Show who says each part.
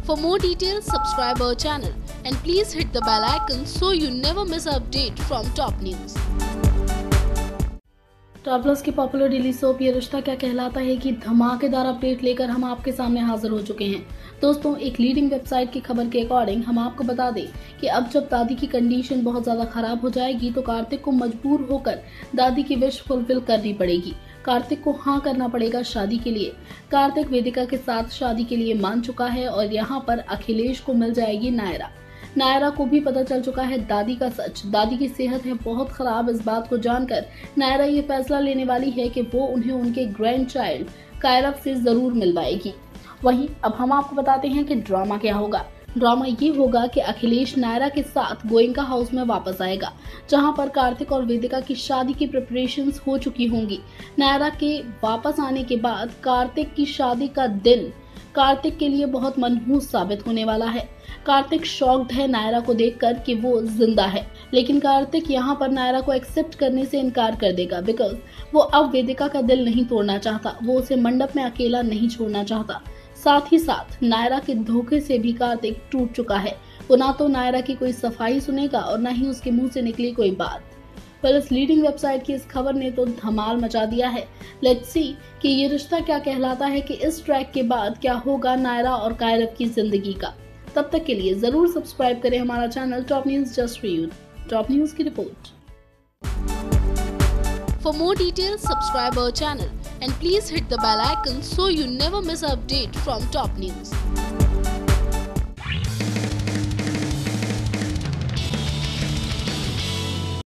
Speaker 1: For more details, subscribe our channel and please hit the bell icon so you never miss an update from top news.
Speaker 2: Star Plus की popular daily soap Yeh Rishta क्या कहलाता है कि धमाकेदार update लेकर हम आपके सामने हाजिर हो चुके हैं। दोस्तों, एक लीडिंग वेबसाइट की खबर के अकॉर्डिंग हम आपको बता दें कि अब जब दादी की कंडीशन बहुत ज्यादा खराब हो जाएगी तो कार्तिक को मजबूर होकर दादी की विश फुलफिल करनी पड़ेगी। कार्तिक को हाँ करना पड़ेगा शादी के लिए। कार्तिक वेदिका के साथ शादी के लिए मान चुका है और यहाँ पर अखिलेश को मिल जाएगी नायरा। नायरा को भी पता चल चुका है दादी का सच। दादी की सेहत है बहुत खराब। इस बात को जानकर नायरा ये फैसला लेने वाली है कि वो उन्हें उनके ग्रैंड चाइल्ड कायरव से जरूर मिलवाएगी। वहीं अब हम आपको बताते हैं कि ड्रामा क्या होगा। ड्रामा ये होगा कि अखिलेश नायरा के साथ गोयनका हाउस में वापस आएगा, जहां पर कार्तिक और वेदिका की शादी की प्रिपरेशंस हो चुकी होंगी। नायरा के वापस आने के बाद कार्तिक की शादी का दिन कार्तिक के लिए बहुत मनहूस साबित होने वाला है। कार्तिक शॉक्ड है नायरा को देखकर कि वो जिंदा है, लेकिन कार्तिक यहाँ पर नायरा को एक्सेप्ट करने से इनकार कर देगा बिकॉज वो अब वेदिका का दिल नहीं तोड़ना चाहता। वो उसे मंडप में अकेला नहीं छोड़ना चाहता। साथ ही साथ नायरा के धोखे से भी कार्तिक टूट चुका है। वो ना तो नायरा की कोई सफाई सुनेगा और ना ही उसके मुंह से निकली कोई बात। पर इस लीडिंग वेबसाइट की इस खबर ने तो धमाल मचा दिया है। लेट्स सी कि ये रिश्ता क्या कहलाता है कि इस ट्रैक के बाद क्या होगा नायरा और कायरव की जिंदगी का। तब तक के लिए जरूर सब्सक्राइब करें हमारा channel Top News just for you. Top News की report.
Speaker 1: For more details, subscribe our channel and please hit the bell icon so you never miss an update from top news.